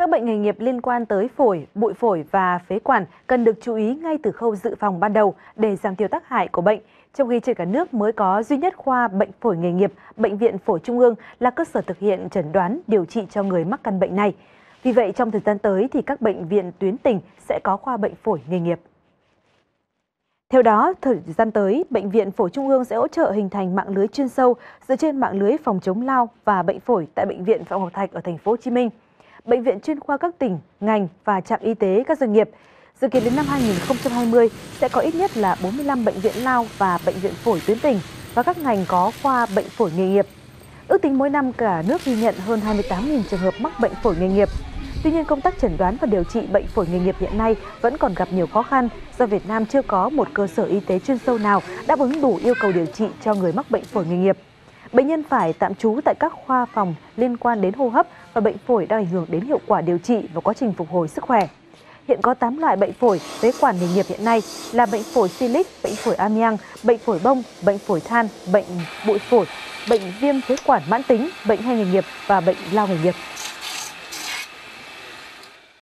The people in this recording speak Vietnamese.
Các bệnh nghề nghiệp liên quan tới phổi, bụi phổi và phế quản cần được chú ý ngay từ khâu dự phòng ban đầu để giảm thiểu tác hại của bệnh. Trong khi trên cả nước mới có duy nhất khoa bệnh phổi nghề nghiệp, Bệnh viện Phổi Trung ương là cơ sở thực hiện chẩn đoán, điều trị cho người mắc căn bệnh này. Vì vậy, trong thời gian tới thì các bệnh viện tuyến tỉnh sẽ có khoa bệnh phổi nghề nghiệp. Theo đó, thời gian tới, Bệnh viện Phổi Trung ương sẽ hỗ trợ hình thành mạng lưới chuyên sâu dựa trên mạng lưới phòng chống lao và bệnh phổi tại Bệnh viện Phạm Ngọc Thạch ở thành phố Hồ Chí Minh, bệnh viện chuyên khoa các tỉnh, ngành và trạm y tế các doanh nghiệp. Dự kiến đến năm 2020 sẽ có ít nhất là 45 bệnh viện lao và bệnh viện phổi tuyến tỉnh và các ngành có khoa bệnh phổi nghề nghiệp. Ước tính mỗi năm cả nước ghi nhận hơn 28.000 trường hợp mắc bệnh phổi nghề nghiệp. Tuy nhiên, công tác chẩn đoán và điều trị bệnh phổi nghề nghiệp hiện nay vẫn còn gặp nhiều khó khăn do Việt Nam chưa có một cơ sở y tế chuyên sâu nào đáp ứng đủ yêu cầu điều trị cho người mắc bệnh phổi nghề nghiệp. Bệnh nhân phải tạm trú tại các khoa phòng liên quan đến hô hấp và bệnh phổi đang ảnh hưởng đến hiệu quả điều trị và quá trình phục hồi sức khỏe. Hiện có 8 loại bệnh phổi, phế quản nghề nghiệp hiện nay là bệnh phổi Silic, bệnh phổi amiang, bệnh phổi bông, bệnh phổi than, bệnh bụi phổi, bệnh viêm phế quản mãn tính, bệnh hen nghề nghiệp và bệnh lao nghề nghiệp.